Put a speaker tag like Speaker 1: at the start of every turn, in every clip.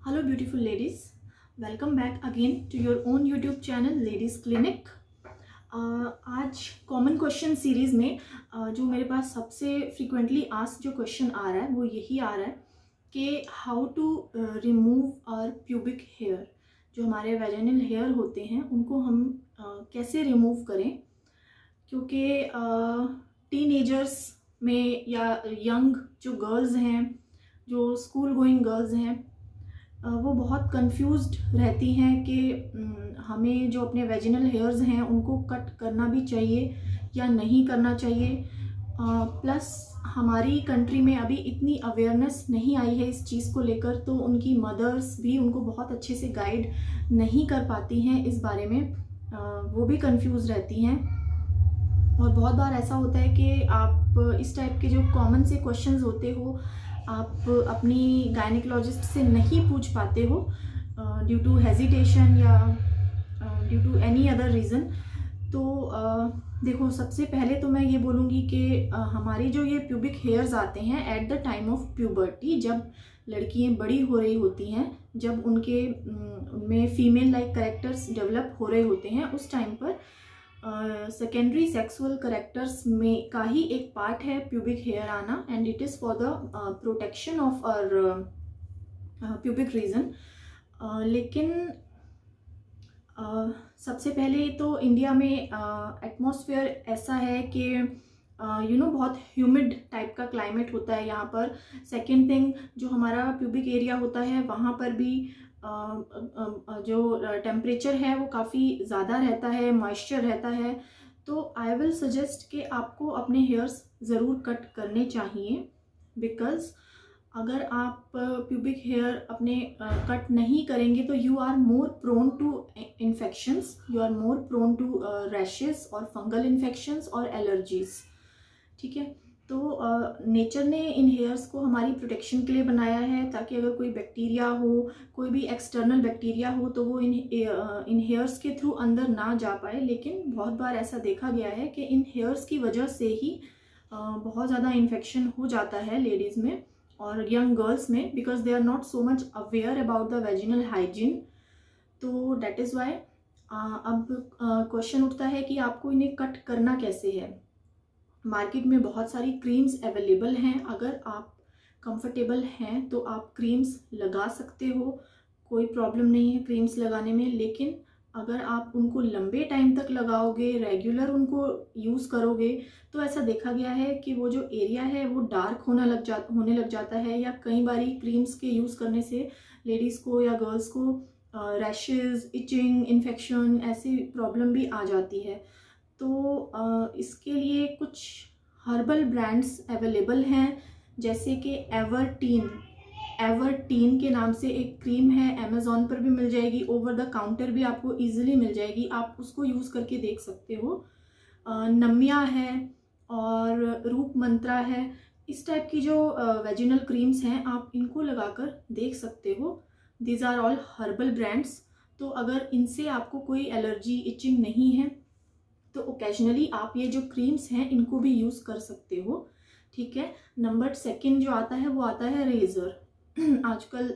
Speaker 1: Hello beautiful ladies, welcome back again to your own YouTube channel Ladies Clinic। आज common question series में जो मेरे पास सबसे फ्रिक्वेंटली आस्क्ड जो क्वेश्चन आ रहा है वो यही आ रहा है कि how to remove our pubic hair. जो हमारे वेजिनल हेयर होते हैं उनको हम कैसे रिमूव करें, क्योंकि टीनेजर्स में या यंग जो गर्ल्स हैं, जो स्कूल गोइंग गर्ल्स हैं, वो बहुत कंफ्यूज्ड रहती हैं कि हमें जो अपने वेजिनल हेयर्स हैं उनको कट करना भी चाहिए या नहीं करना चाहिए। प्लस हमारी कंट्री में अभी इतनी अवेयरनेस नहीं आई है इस चीज़ को लेकर, तो उनकी मदर्स भी उनको बहुत अच्छे से गाइड नहीं कर पाती हैं इस बारे में, वो भी कंफ्यूज रहती हैं। और बहुत बार ऐसा होता है कि आप इस टाइप के जो कॉमन से क्वेश्चंस होते हो आप अपनी गायनेकोलॉजिस्ट से नहीं पूछ पाते हो ड्यू टू हेजिटेशन या due to any other reason. तो देखो, सबसे पहले तो मैं ये बोलूँगी कि हमारी जो ये प्यूबिक हेयर्स आते हैं at the time of puberty, जब लड़कियाँ बड़ी हो रही होती हैं, जब उनमें फीमेल लाइक कैरेक्टर्स डेवलप हो रहे होते हैं, उस टाइम पर सेकेंडरी सेक्सुअल करेक्टर्स में का ही एक पार्ट है प्यूबिक हेयर आना, and it is for the protection of our pubic region. लेकिन सबसे पहले तो इंडिया में एटमॉस्फेयर ऐसा है कि बहुत ह्यूमिड टाइप का क्लाइमेट होता है यहाँ पर। सेकेंड थिंग, जो हमारा प्यूबिक एरिया होता है वहाँ पर भी जो टेम्परेचर है वो काफ़ी ज़्यादा रहता है, मॉइस्चर रहता है। तो आई विल सजेस्ट कि आपको अपने हेयर्स ज़रूर कट करने चाहिए, बिकॉज़ अगर आप प्यूबिक हेयर अपने कट नहीं करेंगे तो you are more prone to infections, you are more prone to rashes और फंगल इन्फेक्शंस और एलर्जीज। ठीक है, तो नेचर ने इन हेयर्स को हमारी प्रोटेक्शन के लिए बनाया है, ताकि अगर कोई बैक्टीरिया हो, कोई भी एक्सटर्नल बैक्टीरिया हो, तो वो इन हेयर्स के थ्रू अंदर ना जा पाए। लेकिन बहुत बार ऐसा देखा गया है कि इन हेयर्स की वजह से ही बहुत ज़्यादा इन्फेक्शन हो जाता है लेडीज़ में और यंग गर्ल्स में, because they are not so much aware about the vaginal hygiene. तो डेट इज़ वाई अब क्वेश्चन उठता है कि आपको इन्हें कट करना कैसे है। मार्केट में बहुत सारी क्रीम्स अवेलेबल हैं, अगर आप कंफर्टेबल हैं तो आप क्रीम्स लगा सकते हो, कोई प्रॉब्लम नहीं है क्रीम्स लगाने में। लेकिन अगर आप उनको लंबे टाइम तक लगाओगे, रेगुलर उनको यूज़ करोगे, तो ऐसा देखा गया है कि वो जो एरिया है वो डार्क होने लग जाता है, या कई बारी क्रीम्स के यूज़ करने से लेडीज़ को या गर्ल्स को रैशेज़, इचिंग, इन्फेक्शन ऐसी प्रॉब्लम भी आ जाती है। तो इसके लिए कुछ हर्बल ब्रांड्स अवेलेबल हैं, जैसे कि एवरटीन के नाम से एक क्रीम है, अमेज़ॉन पर भी मिल जाएगी, ओवर द काउंटर भी आपको इजीली मिल जाएगी, आप उसको यूज़ करके देख सकते हो। नमिया है और रूप मंत्रा है, इस टाइप की जो वेजिनल क्रीम्स हैं आप इनको लगाकर देख सकते हो। These are all herbal brands. तो अगर इनसे आपको कोई एलर्जी, इचिंग नहीं है तो ओकेजनली आप ये जो क्रीम्स हैं इनको भी यूज़ कर सकते हो। ठीक है, नंबर सेकंड जो आता है वो आता है रेज़र। आजकल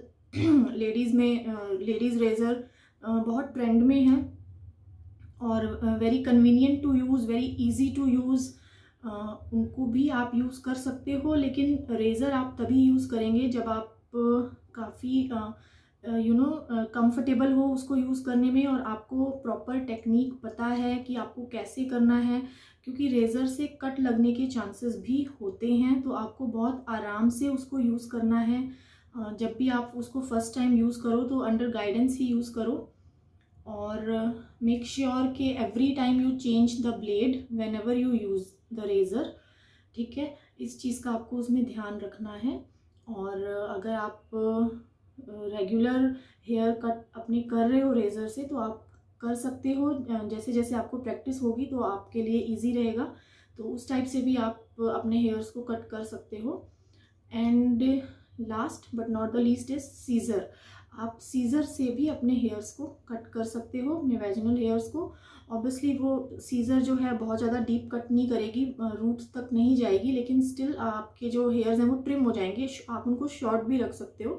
Speaker 1: लेडीज़ रेज़र बहुत ट्रेंड में है और very convenient to use, very easy to use, उनको भी आप यूज़ कर सकते हो। लेकिन रेज़र आप तभी यूज़ करेंगे जब आप काफ़ी कंफर्टेबल हो उसको यूज़ करने में, और आपको प्रॉपर टेक्निक पता है कि आपको कैसे करना है, क्योंकि रेज़र से कट लगने के चांसेस भी होते हैं। तो आपको बहुत आराम से उसको यूज़ करना है। जब भी आप उसको फर्स्ट टाइम यूज़ करो तो अंडर गाइडेंस ही यूज़ करो, और मेक श्योर कि every time you change the blade whenever you use the razor. ठीक है, इस चीज़ का आपको उसमें ध्यान रखना है। और अगर आप रेगुलर हेयर कट अपने कर रहे हो रेज़र से तो आप कर सकते हो, जैसे जैसे आपको प्रैक्टिस होगी तो आपके लिए इजी रहेगा, तो उस टाइप से भी आप अपने हेयर्स को कट कर सकते हो। And last but not the least is scissor. आप सीज़र से भी अपने हेयर्स को कट कर सकते हो, अपने वेजिनल हेयर्स को। ऑब्वियसली वो सीज़र जो है बहुत ज़्यादा डीप कट नहीं करेगी, रूट्स तक नहीं जाएगी, लेकिन स्टिल आपके जो हेयर्स हैं वो ट्रिम हो जाएंगे, आप उनको शॉर्ट भी रख सकते हो।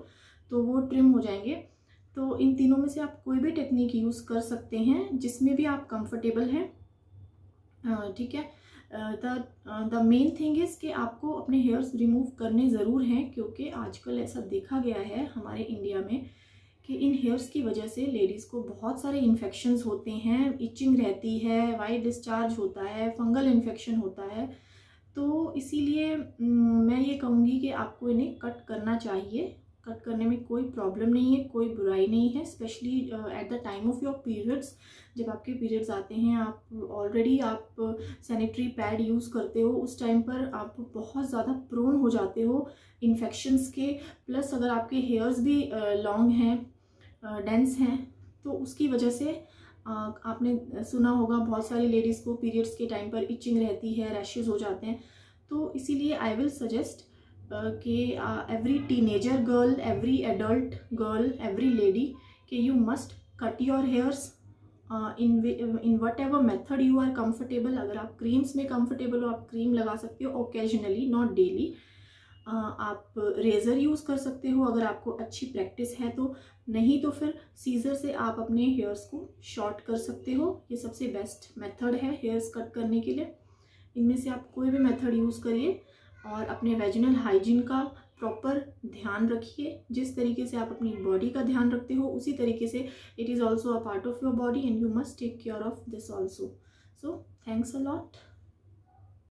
Speaker 1: तो वो ट्रिम हो जाएंगे। तो इन तीनों में से आप कोई भी टेक्निक यूज़ कर सकते हैं जिसमें भी आप कंफर्टेबल हैं, ठीक है। द मेन थिंग इज़ कि आपको अपने हेयर्स रिमूव करने ज़रूर हैं, क्योंकि आजकल ऐसा देखा गया है हमारे इंडिया में कि इन हेयर्स की वजह से लेडीज़ को बहुत सारे इन्फेक्शंस होते हैं, इचिंग रहती है, वाइट डिस्चार्ज होता है, फंगल इन्फेक्शन होता है। तो इसीलिए मैं ये कहूँगी कि आपको इन्हें कट करना चाहिए। कट करने में कोई प्रॉब्लम नहीं है, कोई बुराई नहीं है, specially at the time of your periods. जब आपके पीरियड्स आते हैं, आप ऑलरेडी आप सैनिटरी पैड यूज़ करते हो, उस टाइम पर आप बहुत ज़्यादा प्रोन हो जाते हो इन्फेक्शंस के। प्लस अगर आपके हेयर्स भी लॉन्ग हैं, डेंस हैं, तो उसकी वजह से आपने सुना होगा बहुत सारी लेडीज़ को पीरियड्स के टाइम पर इचिंग रहती है, रैशेस हो जाते हैं। तो इसीलिए आई विल सजेस्ट कि every teenager girl, every adult girl, every lady कि you must cut your hairs in whatever method you are comfortable. अगर आप क्रीम्स में कंफर्टेबल हो, आप क्रीम लगा सकते हो ओकेजनली, नॉट डेली। आप रेज़र यूज़ कर सकते हो अगर आपको अच्छी प्रैक्टिस है तो, नहीं तो फिर सीज़र से आप अपने हेयर्स को शॉर्ट कर सकते हो। ये सबसे बेस्ट मेथड है हेयर्स कट करने के लिए। इनमें से आप कोई भी मेथड यूज़ करिए और अपने वेजिनल हाइजीन का प्रॉपर ध्यान रखिए। जिस तरीके से आप अपनी बॉडी का ध्यान रखते हो, उसी तरीके से it is also a part of your body and you must take care of this also. So thanks a lot.